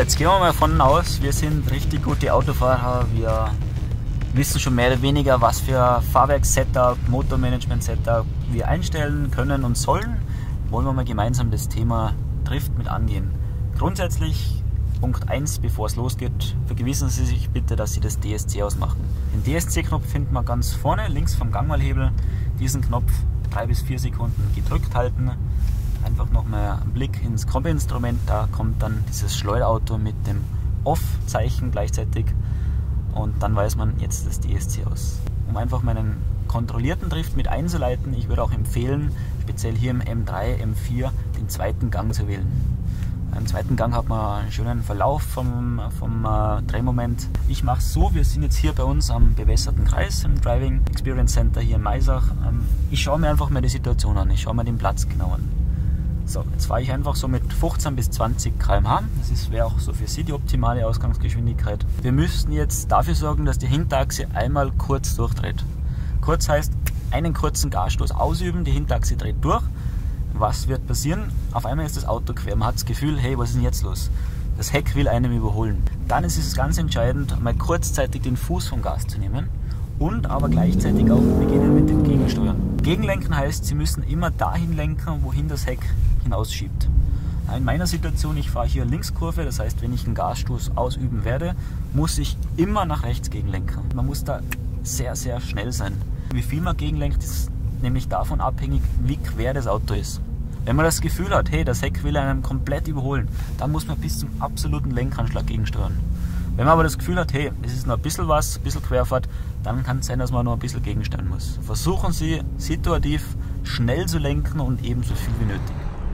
Jetzt gehen wir mal davon aus, wir sind richtig gute Autofahrer, wir wissen schon mehr oder weniger, was für Fahrwerks-Setup, Motormanagement-Setup wir einstellen können und sollen. Wollen wir mal gemeinsam das Thema Drift mit angehen. Grundsätzlich, Punkt 1, bevor es losgeht, vergewissern Sie sich bitte, dass Sie das DSC ausmachen. Den DSC-Knopf findet man ganz vorne, links vom Gangmalhebel. Diesen Knopf 3 bis 4 Sekunden gedrückt halten. Einfach nochmal einen Blick ins Kombi-Instrument, da kommt dann dieses Schleuderauto mit dem Off-Zeichen gleichzeitig. Und dann weiß man jetzt das DSC aus. Um einfach meinen kontrollierten Drift mit einzuleiten, ich würde auch empfehlen, speziell hier im M3, M4, den zweiten Gang zu wählen. Im zweiten Gang hat man einen schönen Verlauf vom Drehmoment. Ich mache es so, wir sind jetzt hier bei uns am bewässerten Kreis im Driving Experience Center hier in Maisach. Ich schaue mir einfach mal die Situation an, ich schaue mir den Platz genau an. So, jetzt fahre ich einfach so mit 15 bis 20 km/h. Das wäre auch so für Sie die optimale Ausgangsgeschwindigkeit. Wir müssten jetzt dafür sorgen, dass die Hinterachse einmal kurz durchdreht. Kurz heißt, einen kurzen Gasstoß ausüben, die Hinterachse dreht durch. Was wird passieren? Auf einmal ist das Auto quer. Man hat das Gefühl, hey, was ist denn jetzt los? Das Heck will einem überholen. Dann ist es ganz entscheidend, mal kurzzeitig den Fuß vom Gas zu nehmen und aber gleichzeitig auch beginnen mit dem Gegensteuern. Gegenlenken heißt, Sie müssen immer dahin lenken, wohin das Heck hinausschiebt. In meiner Situation, ich fahre hier Linkskurve, das heißt, wenn ich einen Gasstoß ausüben werde, muss ich immer nach rechts gegenlenken. Man muss da sehr, sehr schnell sein. Wie viel man gegenlenkt, ist nämlich davon abhängig, wie quer das Auto ist. Wenn man das Gefühl hat, hey, das Heck will einem komplett überholen, dann muss man bis zum absoluten Lenkanschlag gegensteuern. Wenn man aber das Gefühl hat, hey, es ist noch ein bisschen was, ein bisschen Querfahrt, dann kann es sein, dass man noch ein bisschen gegensteuern muss. Versuchen Sie situativ schnell zu lenken und ebenso viel wie nötig.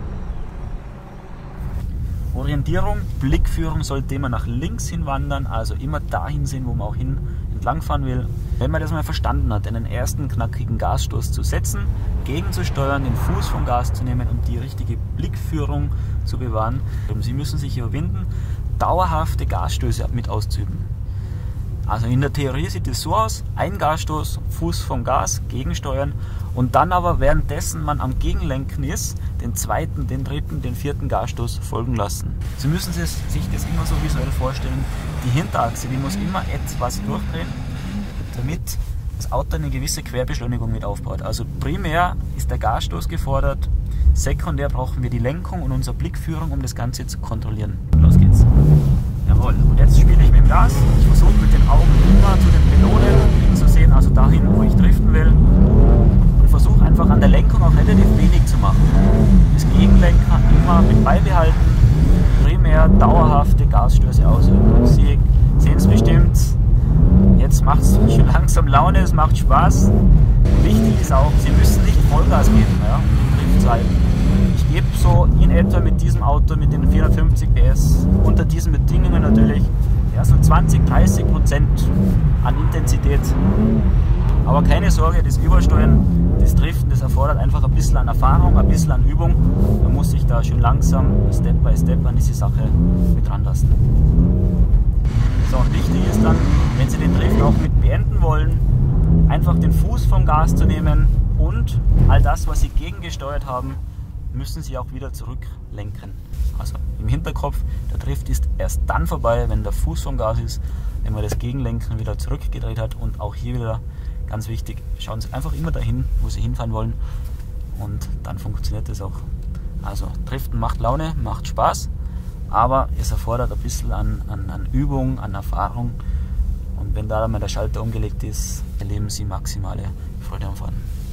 Orientierung, Blickführung sollte immer nach links hin wandern, also immer dahin sehen, wo man auch entlangfahren will. Wenn man das mal verstanden hat, einen ersten knackigen Gasstoß zu setzen, gegenzusteuern, den Fuß vom Gas zu nehmen und die richtige Blickführung zu bewahren. Sie müssen sich überwinden, dauerhafte Gasstöße mit auszuüben. Also in der Theorie sieht es so aus, ein Gasstoß, Fuß vom Gas, gegensteuern und dann aber währenddessen man am Gegenlenken ist, den zweiten, den dritten, den vierten Gasstoß folgen lassen. Sie müssen sich das immer so visuell vorstellen, die Hinterachse, die muss immer etwas durchdrehen, damit das Auto eine gewisse Querbeschleunigung mit aufbaut. Also primär ist der Gasstoß gefordert, sekundär brauchen wir die Lenkung und unsere Blickführung, um das Ganze zu kontrollieren. Los geht's. Jawohl, und jetzt spiele ich mit dem Gas. Ich versuche mit den Augen immer zu den Pylonen hinzusehen, also dahin, wo ich driften will. Und versuche einfach an der Lenkung auch relativ wenig zu machen. Das Gegenlenken immer mit beibehalten, primär dauerhafte Gasstöße ausüben. Sie sehen es bestimmt, jetzt macht es schon langsam Laune, es macht Spaß. Wichtig ist auch, Sie müssen nicht Vollgas geben, ja, um Drift zu halten. Ich gebe so in etwa mit diesem Auto, mit den 450 PS, unter diesen Bedingungen natürlich, ja, so 20-30% an Intensität. Aber keine Sorge, das Übersteuern, das Driften, das erfordert einfach ein bisschen an Erfahrung, ein bisschen an Übung. Man muss sich da schön langsam, Step by Step an diese Sache mit ranlassen. So, und wichtig ist dann, wenn Sie den Drift auch mit beenden wollen, einfach den Fuß vom Gas zu nehmen und all das, was Sie gegengesteuert haben, müssen Sie auch wieder zurücklenken. Also im Hinterkopf, der Drift ist erst dann vorbei, wenn der Fuß vom Gas ist, wenn man das Gegenlenken wieder zurückgedreht hat. Und auch hier wieder ganz wichtig, schauen Sie einfach immer dahin, wo Sie hinfahren wollen, und dann funktioniert das auch. Also Driften macht Laune, macht Spaß, aber es erfordert ein bisschen an Übung, an Erfahrung, und wenn da mal der Schalter umgelegt ist, erleben Sie maximale Freude am Fahren.